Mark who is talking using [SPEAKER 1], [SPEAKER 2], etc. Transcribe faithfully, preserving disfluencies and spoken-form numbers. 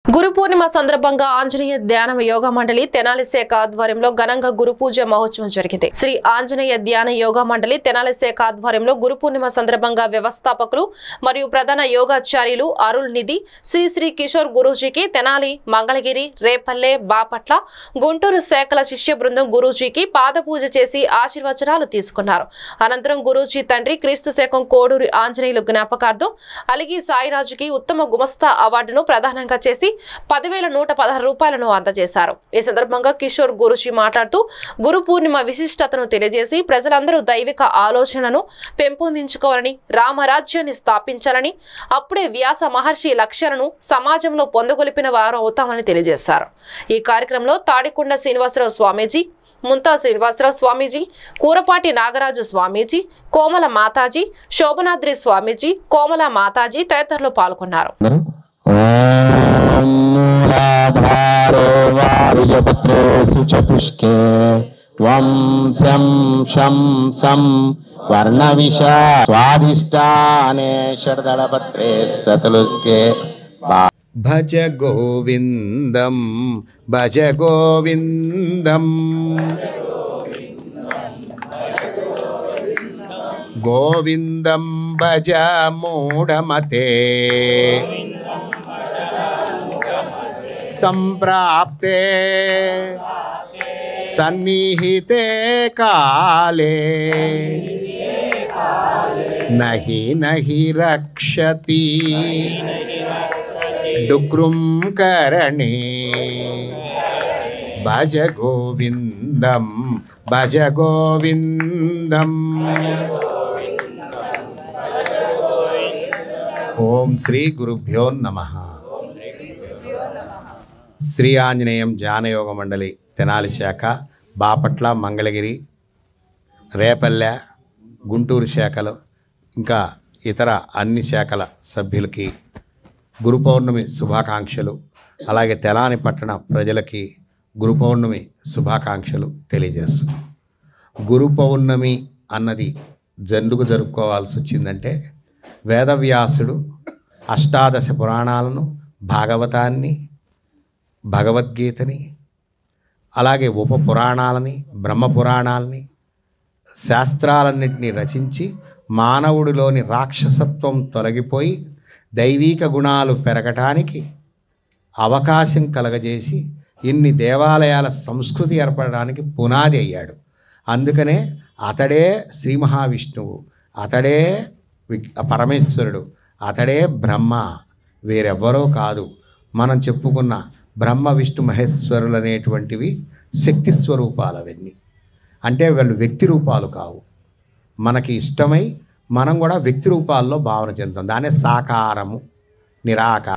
[SPEAKER 1] గురు పూర్ణిమ సందర్భంగా ఆంజనేయ ధ్యాన యోగ మండలి తెనాలి శాఖ ఆధ్వర్యంలో ఘనంగా గురు పూజ మహోత్సవం జరిగింది. శ్రీ ఆంజనేయ ధ్యాన యోగ మండలి తెనాలి శాఖ ఆధ్వర్యంలో గురు పూర్ణిమ సందర్భంగా వ్యవస్థాపకులు మరియు ప్రధాన యోగాచార్యులు అరుల్ నిధి శ్రీ శ్రీ కిషోర్ గురూజీకి తెనాలి, మంగళగిరి, రేపల్లె, బాపట్ల, గుంటూరు శాఖల శిష్య బృందం గురూజీకి పాద పూజ చేసి ఆశీర్వచనాలు తీసుకున్నారు. అనంతరం గురూజీ తండ్రి క్రీస్తు శకం కోడూరి ఆంజనేయులు జ్ఞాపకార్థం అలిగి సాయిరాజుకి ఉత్తమ గుమస్తా అవార్డును ప్రదానంగా చేసి పదివేల నూట పదహారు రూపాయలను అందజేశారు. ఈ సందర్భంగా కిషోర్ గురూజీ మాట్లాడుతూ గురు పూర్ణిమ విశిష్టతను తెలియజేసి ప్రజలందరూ దైవిక ఆలోచనను పెంపొందించుకోవాలని, రామరాజ్యాన్ని స్థాపించాలని, అప్పుడే వ్యాస మహర్షి లక్ష్యాలను సమాజంలో పొందగొలిపిన వారు అవుతామని తెలియజేశారు. ఈ కార్యక్రమంలో తాడికొండ శ్రీనివాసరావు స్వామీజీ, ముంతా శ్రీనివాసరావు స్వామీజీ, కూరపాటి నాగరాజు స్వామీజీ, కోమల మాతాజీ, శోభనాద్రి స్వామీజీ, కోమల మాతాజీ తదితరులు పాల్గొన్నారు.
[SPEAKER 2] చతుష్కే త్వం శం శం సం వర్ణవిషా స్వాదిష్టానే షడ్దళపత్రే సతులుస్కే భజ గోవిందం భజ గోవిందం గోవిందం భజ మూఢమతే సంప్రాప్తే సన్నిహితే కాలే నహి నహి రక్షతి డుక్రుం కరణే భజ గోవిందం భజ గోవిందం. ఓం శ్రీ గురుభ్యో నమః. శ్రీ ఆంజనేయం ధ్యానయోగ మండలి తెనాలి శాఖ, బాపట్ల, మంగళగిరి, రేపల్లె, గుంటూరు శాఖలు ఇంకా ఇతర అన్ని శాఖల సభ్యులకి గురు పౌర్ణమి శుభాకాంక్షలు, అలాగే తెనాలి పట్టణ ప్రజలకి గురు పౌర్ణమి శుభాకాంక్షలు తెలియజేస్తున్నాం. గురు పౌర్ణమి అన్నది జందుకు జరుపుకోవాల్సి వచ్చిందంటే వేదవ్యాసుడు అష్టాదశ పురాణాలను, భాగవతాన్ని, భగవద్గీతని, అలాగే ఉప పురాణాలని, బ్రహ్మ పురాణాలని, శాస్త్రాలన్నింటినీ రచించి మానవుడిలోని రాక్షసత్వం తొలగిపోయి దైవీక గుణాలు పెరగటానికి అవకాశం కలగజేసి ఇన్ని దేవాలయాల సంస్కృతి ఏర్పడడానికి పునాది అయ్యాడు. అందుకనే అతడే శ్రీ మహావిష్ణువు, అతడే పరమేశ్వరుడు, అతడే బ్రహ్మ, వేరెవ్వరో కాదు. మనం చెప్పుకున్న బ్రహ్మ, విష్ణు, మహేశ్వరులు అనేటువంటివి శక్తి స్వరూపాలు. అవన్నీ అంటే వాళ్ళు వ్యక్తి రూపాలు కావు. మనకి ఇష్టమై మనం కూడా వ్యక్తి రూపాల్లో భావన చెందుతాం. దానే సాకారము, నిరాకారం.